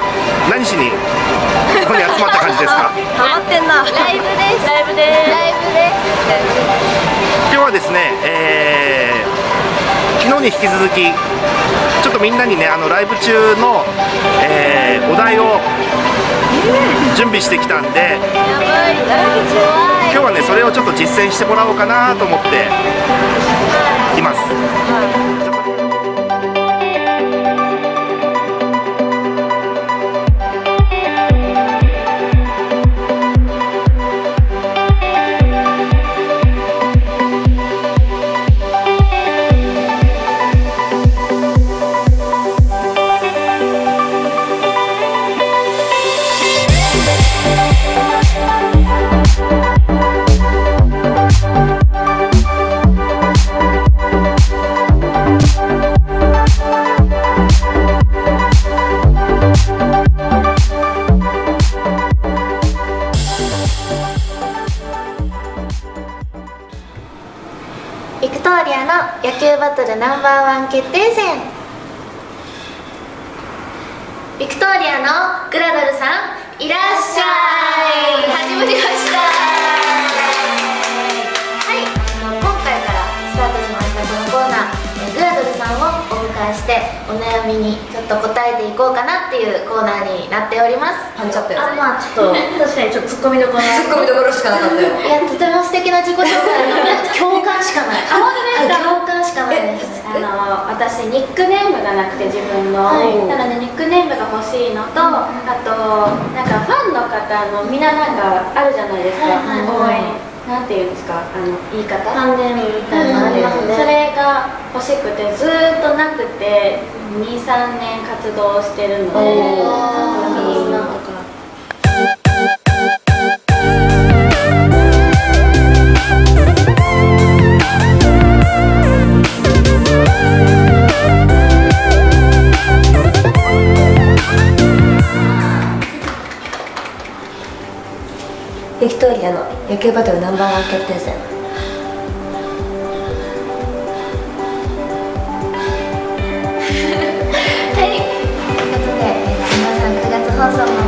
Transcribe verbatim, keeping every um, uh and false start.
何しにここに集まった感じですか？ ハマってんな。ライブです。ライブです。ライブです。 今日はですね、えー、昨日に引き続きちょっとみんなにね、あのライブ中の、えー、お題を準備してきたんで、 やばい、 今日はねそれをちょっと実践してもらおうかなと思っています。 ビクトーリアの野球バトルナンバーワン決定戦。ビクトーリアのグラドルさんいらっしゃい。始まりました。はい、あの今回からスタートしましたこのコーナー、グラドルさんをお迎えしてお悩みにちょっと答えていこうかなっていうコーナーになっております。 パンチャってる。 あ、まあちょっと確かにちょっとツッコミどころツッコミどころしかなかったよ。 いや、とても素敵な自己紹介の共感しかない。あ、本当ですか？共感しかないです。 あの私ニックネームがなくて自分の、 はい、 なのでニックネームが欲しいのと、あとなんかファンの方のみんななんかあるじゃないですか、応援なんていうんですか、あの言い方、 ファンネームみたいなのありますね。 それが欲しくてずーっとなくてにさんねん活動してるので、なんとか。 ビクトーリアの野球バトルナンバーワン決定戦。 はい、ということで皆さんくがつ放送の